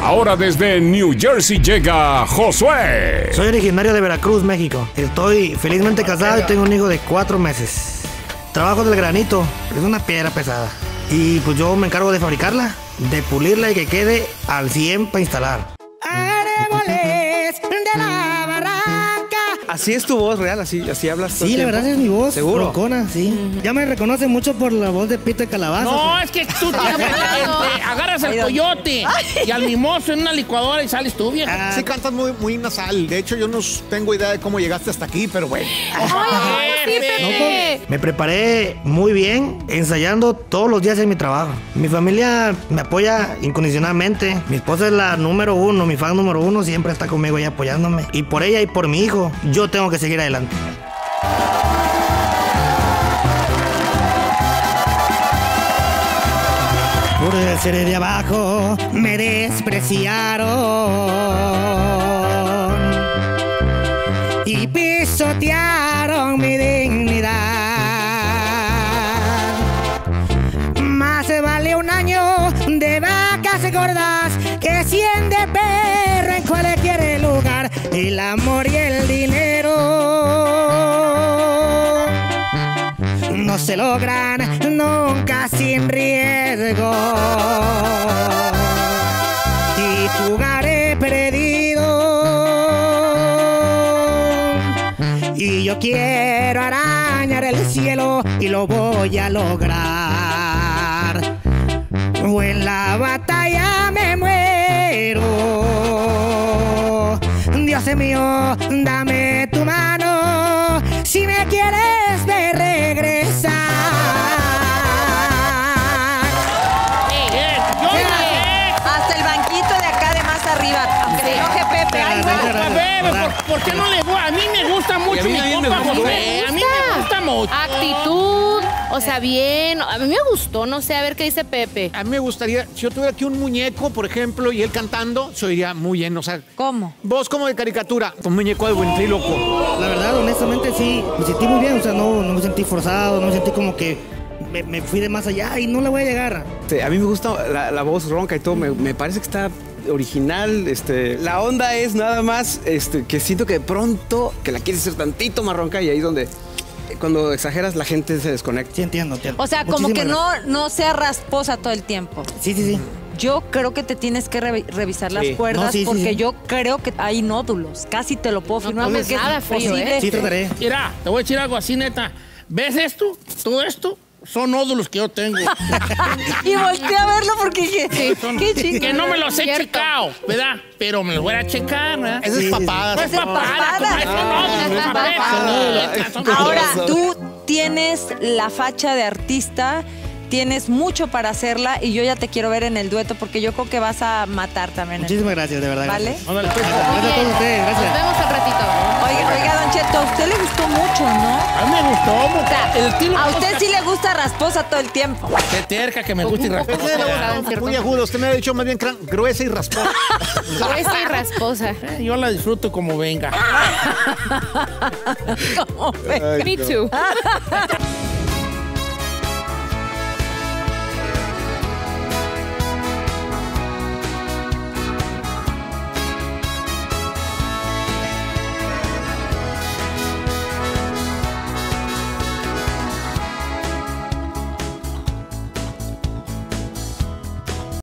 Ahora desde New Jersey llega Josué. Soy originario de Veracruz, México. Estoy felizmente casado y tengo un hijo de 4 meses. Trabajo del granito, es una piedra pesada. Y pues yo me encargo de fabricarla, de pulirla y que quede al 100 para instalar. Árboles de la barranca. ¿Así es tu voz real? ¿Así hablas todo Sí, el la tiempo? verdad es mi voz. ¿Seguro? Rocona, sí. Ya me reconoce mucho por la voz de Pito de Calabaza. No, es que tú agarras al coyote y al mimoso en una licuadora y sales tú, vieja. Sí cantas muy nasal. De hecho, yo no tengo idea de cómo llegaste hasta aquí, pero bueno. Me preparé muy bien, ensayando todos los días en mi trabajo. Mi familia me apoya incondicionalmente. Mi esposa es la número uno, mi fan número uno, siempre está conmigo y apoyándome. Y por ella y por mi hijo, yo tengo que seguir adelante. Por ser de abajo me despreciaron y pisotearon mi dignidad. Más se vale un año de vacas gordas que 100 de perro en cualquier lugar. El amor y el dinero no se logran nunca sin riesgo. Y jugaré perdido. Y yo quiero arañar el cielo y lo voy a lograr. O en la batalla me muero. Dios mío, dame tu mano si me quieres ver regresar. Hasta el banquito de acá de más arriba, aunque se enoje Pepe. Ay, no. A ver, ¿por qué no le gusta? A mí me gusta mucho mi compa Josué. A mí me gusta mucho. Actitud, o sea, bien. A mí me gustó, no sé, a ver qué dice Pepe. A mí me gustaría, si yo tuviera aquí un muñeco, por ejemplo, y él cantando, se oiría muy bien. O sea, ¿cómo? voz como de caricatura, un muñeco de ventríloco. La verdad, honestamente, sí, me sentí muy bien. O sea, no me sentí forzado, no me sentí como que me fui de más allá y no le voy a llegar. A mí me gusta la voz ronca y todo. Me parece que está original. La onda es nada más que siento que de pronto que la quieres hacer tantito más ronca y ahí es donde cuando exageras la gente se desconecta. Sí, entiendo. O sea, como que no sea rasposa todo el tiempo. Sí. Yo creo que te tienes que revisar las cuerdas, No, sí, porque sí. yo creo que hay nódulos. Casi te lo puedo firmar. comes Porque es nada frío, imposible. Sí, trataré. Mira, te voy a decir algo así, neta. ¿Ves esto? Todo esto son nódulos que yo tengo. Y volteé a verlo porque dije, qué chico. Que no me los he checado, ¿verdad? Pero me los voy a checar, ¿verdad? Esa es papada. No es papada, papada. son nódulos. Ahora, tú tienes la facha de artista, tienes mucho para hacerla y yo ya te quiero ver en el dueto porque yo creo que vas a matar también. Muchísimas gracias, de verdad. ¿Vale? Gracias. Ándale, pues. Gracias a todos ustedes, Nos gracias. vemos al ratito. Oiga, Don Cheto, a usted le gustó mucho, ¿no? A mí me gustó mucho. El tiro A usted sí le gusta rasposa todo el tiempo. Qué terca que me gusta y rasposa. Muy agudo. Usted me ha dicho más bien gruesa y rasposa. Gruesa y rasposa. Yo la disfruto como venga. ¿Cómo ve? Me too.